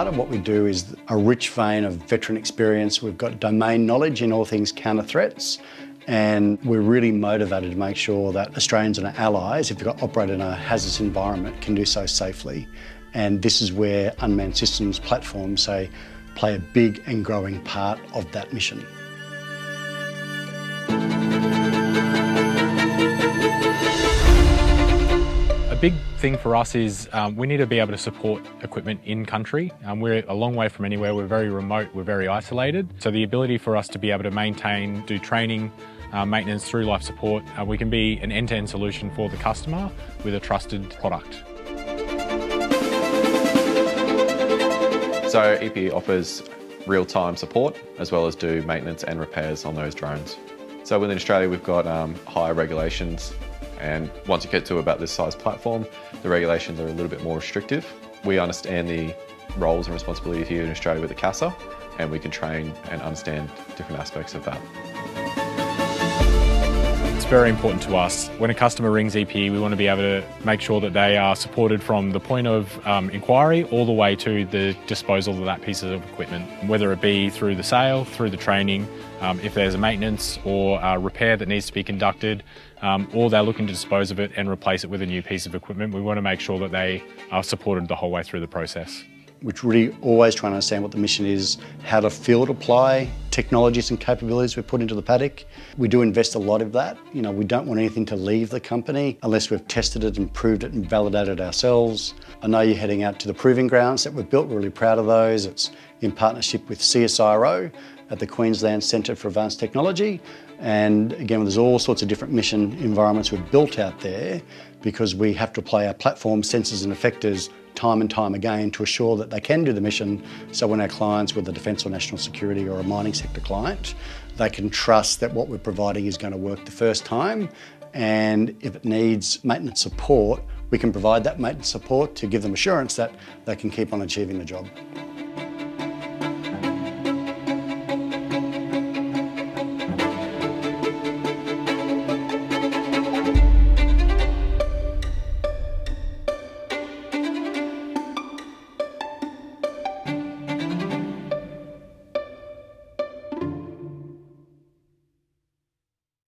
part of what we do is a rich vein of veteran experience. We've got domain knowledge in all things counter threats, and we're really motivated to make sure that Australians and our allies, if they've got to operate in a hazardous environment, can do so safely. And this is where unmanned systems platforms play a big and growing part of that mission. A big thing for us is we need to be able to support equipment in country. We're a long way from anywhere, we're very remote, we're very isolated. So the ability for us to be able to maintain, do training, maintenance, through life support, we can be an end-to-end solution for the customer with a trusted product. So EPE offers real-time support as well as do maintenance and repairs on those drones. So within Australia we've got higher regulations, and once you get to about this size platform, the regulations are a little bit more restrictive. We understand the roles and responsibilities here in Australia with the CASA, and we can train and understand different aspects of that. It's very important to us. When a customer rings EPE, we want to be able to make sure that they are supported from the point of inquiry all the way to the disposal of that piece of equipment, whether it be through the sale, through the training, if there's a maintenance or a repair that needs to be conducted, or they're looking to dispose of it and replace it with a new piece of equipment. We want to make sure that they are supported the whole way through the process. We're really always trying to understand what the mission is, how to field apply technologies and capabilities we put into the paddock. We do invest a lot of that. You know, we don't want anything to leave the company unless we've tested it and proved it and validated ourselves. I know you're heading out to the proving grounds that we've built. We're really proud of those. It's in partnership with CSIRO at the Queensland Centre for Advanced Technology. And again, there's all sorts of different mission environments we've built out there because we have to apply our platform sensors and effectors time and time again to assure that they can do the mission. So when our clients, whether defence or national security or a mining sector client, they can trust that what we're providing is going to work the first time. And if it needs maintenance support, we can provide that maintenance support to give them assurance that they can keep on achieving the job.